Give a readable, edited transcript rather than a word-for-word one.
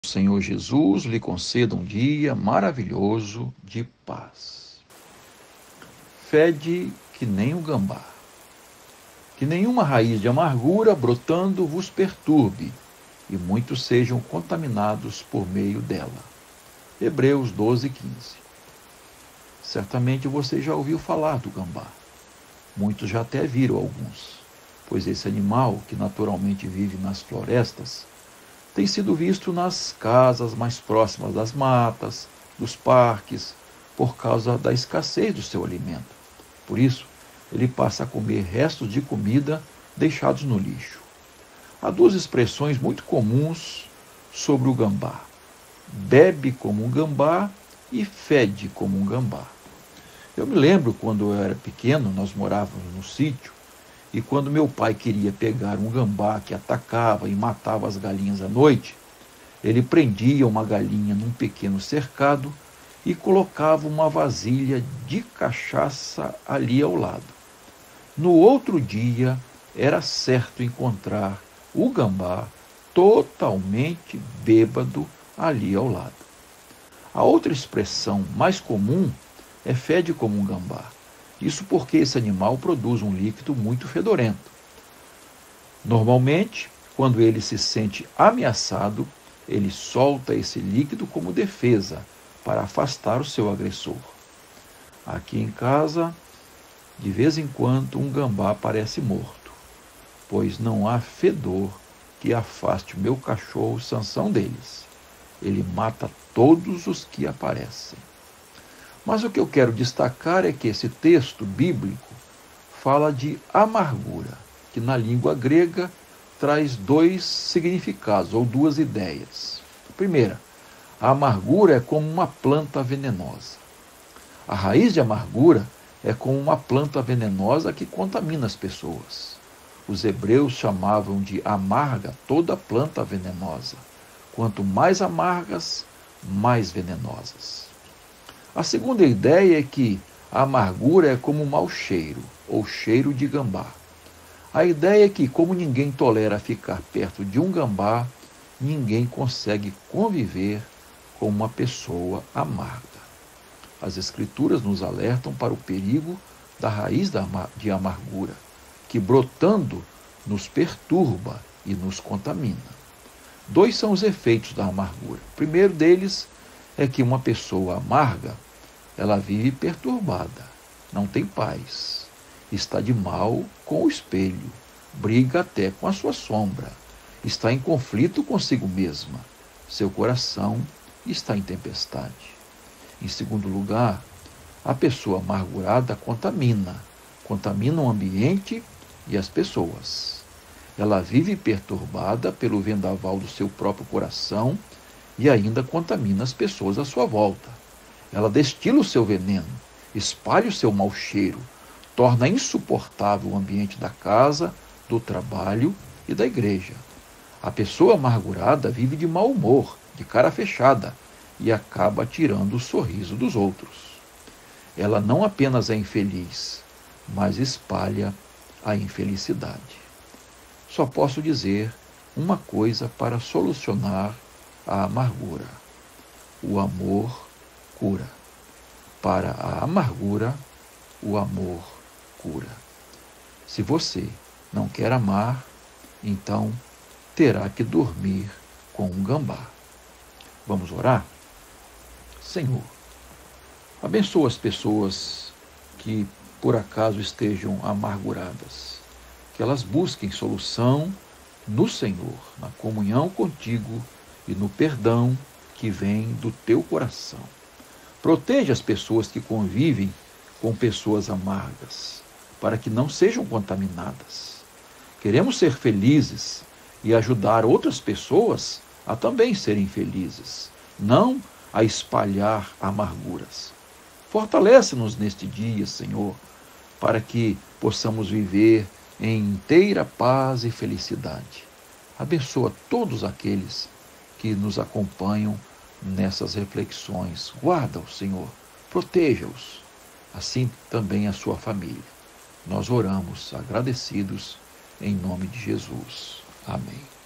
Senhor Jesus lhe conceda um dia maravilhoso de paz. Fede que nem o gambá. Que nenhuma raiz de amargura brotando vos perturbe, e muitos sejam contaminados por meio dela. Hebreus 12:15. Certamente você já ouviu falar do gambá. Muitos já até viram alguns, pois esse animal, que naturalmente vive nas florestas, tem sido visto nas casas mais próximas das matas, dos parques, por causa da escassez do seu alimento. Por isso, ele passa a comer restos de comida deixados no lixo. Há duas expressões muito comuns sobre o gambá: bebe como um gambá e fede como um gambá. Eu me lembro quando eu era pequeno, nós morávamos no sítio, e quando meu pai queria pegar um gambá que atacava e matava as galinhas à noite, ele prendia uma galinha num pequeno cercado e colocava uma vasilha de cachaça ali ao lado. No outro dia, era certo encontrar o gambá totalmente bêbado ali ao lado. A outra expressão mais comum é fede como um gambá. Isso porque esse animal produz um líquido muito fedorento. Normalmente, quando ele se sente ameaçado, ele solta esse líquido como defesa para afastar o seu agressor. Aqui em casa, de vez em quando, um gambá parece morto, pois não há fedor que afaste o meu cachorro Sansão deles. Ele mata todos os que aparecem. Mas o que eu quero destacar é que esse texto bíblico fala de amargura, que na língua grega traz dois significados, ou duas ideias. A primeira, a amargura é como uma planta venenosa. A raiz de amargura é como uma planta venenosa que contamina as pessoas. Os hebreus chamavam de amarga toda planta venenosa. Quanto mais amargas, mais venenosas. A segunda ideia é que a amargura é como um mau cheiro, ou cheiro de gambá. A ideia é que, como ninguém tolera ficar perto de um gambá, ninguém consegue conviver com uma pessoa amarga. As Escrituras nos alertam para o perigo da raiz de amargura, que brotando nos perturba e nos contamina. Dois são os efeitos da amargura. O primeiro deles é que uma pessoa amarga, ela vive perturbada, não tem paz, está de mal com o espelho, briga até com a sua sombra, está em conflito consigo mesma, seu coração está em tempestade. Em segundo lugar, a pessoa amargurada contamina o ambiente e as pessoas. Ela vive perturbada pelo vendaval do seu próprio coração e ainda contamina as pessoas à sua volta. Ela destila o seu veneno, espalha o seu mau cheiro, torna insuportável o ambiente da casa, do trabalho e da igreja. A pessoa amargurada vive de mau humor, de cara fechada, e acaba tirando o sorriso dos outros. Ela não apenas é infeliz, mas espalha a infelicidade. Só posso dizer uma coisa para solucionar a amargura: o amor cura. Para a amargura, o amor cura. Se você não quer amar, então terá que dormir com um gambá. Vamos orar? Senhor, abençoa as pessoas que por acaso estejam amarguradas, que elas busquem solução no Senhor, na comunhão contigo e no perdão que vem do teu coração. Proteja as pessoas que convivem com pessoas amargas, para que não sejam contaminadas. Queremos ser felizes e ajudar outras pessoas a também serem felizes, não a espalhar amarguras. Fortalece-nos neste dia, Senhor, para que possamos viver em inteira paz e felicidade. Abençoa todos aqueles que nos acompanham nessas reflexões. Guarda-os, Senhor, proteja-os, assim também a sua família. Nós oramos agradecidos em nome de Jesus. Amém.